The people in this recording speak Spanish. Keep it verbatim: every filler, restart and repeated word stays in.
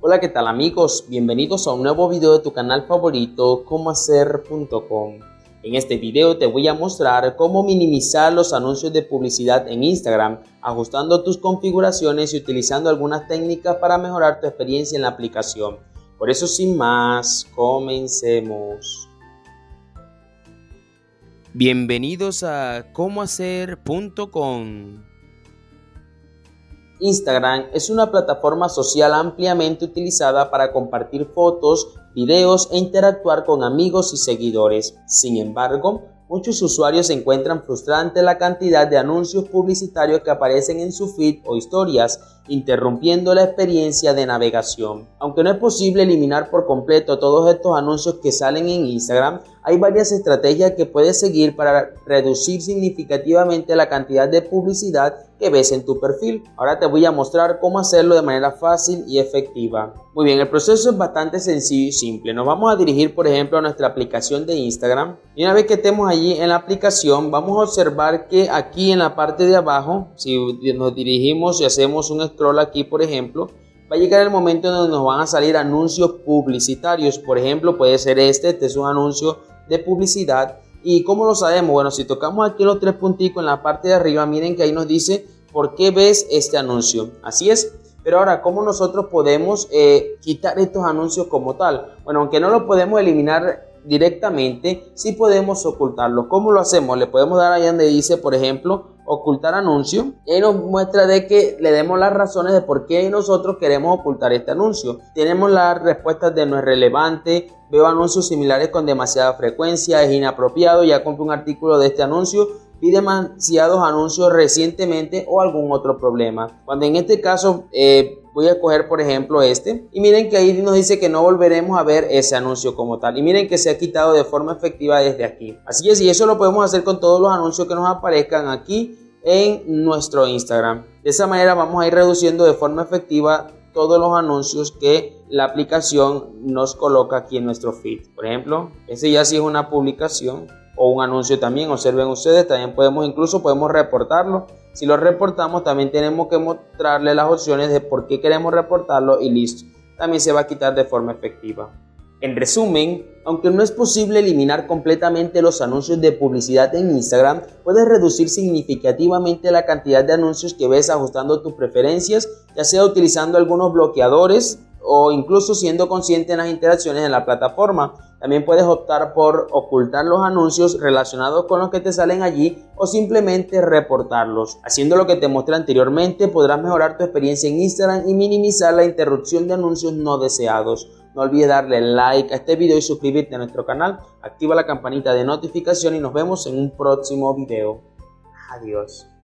Hola, ¿qué tal amigos? Bienvenidos a un nuevo video de tu canal favorito, como hacer punto com. En este video te voy a mostrar cómo minimizar los anuncios de publicidad en Instagram, ajustando tus configuraciones y utilizando algunas técnicas para mejorar tu experiencia en la aplicación. Por eso, sin más, comencemos. Bienvenidos a como hacer punto com. Instagram es una plataforma social ampliamente utilizada para compartir fotos, videos e interactuar con amigos y seguidores. Sin embargo, muchos usuarios encuentran frustrante la cantidad de anuncios publicitarios que aparecen en su feed o historias, interrumpiendo la experiencia de navegación. Aunque no es posible eliminar por completo todos estos anuncios que salen en Instagram, hay varias estrategias que puedes seguir para reducir significativamente la cantidad de publicidad que ves en tu perfil. Ahora te voy a mostrar cómo hacerlo de manera fácil y efectiva. Muy bien, el proceso es bastante sencillo y simple. Nos vamos a dirigir, por ejemplo, a nuestra aplicación de Instagram. Y una vez que estemos allí en la aplicación, vamos a observar que aquí en la parte de abajo, si nos dirigimos y hacemos un scroll aquí, por ejemplo, va a llegar el momento en donde nos van a salir anuncios publicitarios. Por ejemplo, puede ser este, este es un anuncio de publicidad. ¿Y cómo lo sabemos? Bueno, si tocamos aquí los tres punticos en la parte de arriba, miren que ahí nos dice ¿por qué ves este anuncio? Así es. Pero ahora, ¿cómo nosotros podemos eh, quitar estos anuncios como tal? Bueno, aunque no lo podemos eliminar directamente, sí podemos ocultarlos. ¿Cómo lo hacemos? Le podemos dar ahí donde dice, por ejemplo, ocultar anuncio, y ahí nos muestra de que le demos las razones de por qué nosotros queremos ocultar este anuncio. Tenemos las respuestas de no es relevante, veo anuncios similares con demasiada frecuencia, es inapropiado, ya compré un artículo de este anuncio, vi demasiados anuncios recientemente o algún otro problema. Cuando en este caso eh, voy a coger por ejemplo este, y miren que ahí nos dice que no volveremos a ver ese anuncio como tal, y miren que se ha quitado de forma efectiva desde aquí. Así es, y eso lo podemos hacer con todos los anuncios que nos aparezcan aquí en nuestro Instagram. De esa manera vamos a ir reduciendo de forma efectiva todos los anuncios que la aplicación nos coloca aquí en nuestro feed. Por ejemplo, ese ya sí es una publicación o un anuncio también, observen ustedes, también podemos incluso podemos reportarlo. Si lo reportamos, también tenemos que mostrarle las opciones de por qué queremos reportarlo y listo, también se va a quitar de forma efectiva. En resumen, aunque no es posible eliminar completamente los anuncios de publicidad en Instagram, puedes reducir significativamente la cantidad de anuncios que ves ajustando tus preferencias, ya sea utilizando algunos bloqueadores o incluso siendo consciente en las interacciones en la plataforma. También puedes optar por ocultar los anuncios relacionados con los que te salen allí o simplemente reportarlos. Haciendo lo que te mostré anteriormente, podrás mejorar tu experiencia en Instagram y minimizar la interrupción de anuncios no deseados. No olvides darle like a este video y suscribirte a nuestro canal. Activa la campanita de notificación y nos vemos en un próximo video. Adiós.